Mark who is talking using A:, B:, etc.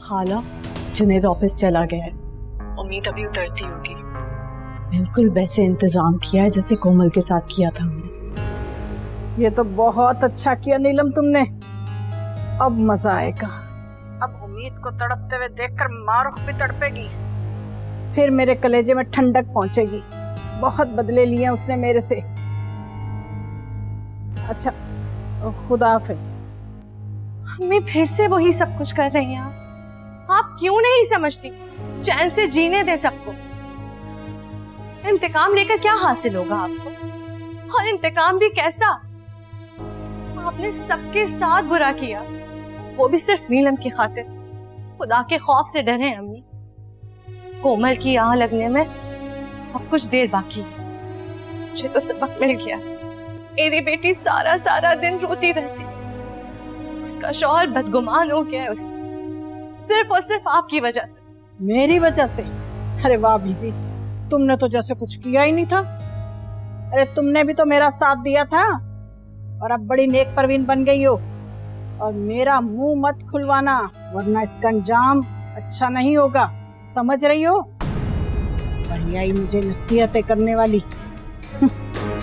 A: खाला, जुनैद ऑफिस चला गया है, उम्मीद अभी उतरती होगी। बिल्कुल वैसे इंतजाम किया है जैसे कोमल के साथ किया था हमने।
B: ये तो बहुत अच्छा किया नीलम तुमने, अब मजा आएगा। अब उम्मीद को तड़पते हुए देखकर मारुख भी तड़पेगी, फिर मेरे कलेजे में ठंडक पहुंचेगी। बहुत बदले लिए उसने मेरे से। अच्छा, खुदा हाफिज।
A: अम्मी फिर से वही सब कुछ कर रही हैं आप क्यों नहीं समझती? चैन से जीने दे सबको। इंतकाम लेकर क्या हासिल होगा आपको? और इंतकाम भी कैसा? आपने सबके साथ बुरा किया, वो भी सिर्फ नीलम की खातिर। खुदा के खौफ से डरे अम्मी। कोमल की आह लगने में अब कुछ देर बाकी। मुझे तो सबक मिल गया। मेरी बेटी सारा सारा दिन रोती रहती, उसका शौहर बदगुमान हो गया है उससे, सिर्फ और सिर्फ आपकी वजह से।
B: मेरी वजह से? अरे वाह बीबी, तुमने तो जैसे कुछ किया ही नहीं था। अरे तुमने भी तो मेरा साथ दिया था और अब बड़ी नेक परवीन बन गई हो। और मेरा मुंह मत खुलवाना वरना इसका अंजाम अच्छा नहीं होगा, समझ रही हो? बढ़िया ही मुझे नसीहतें करने वाली।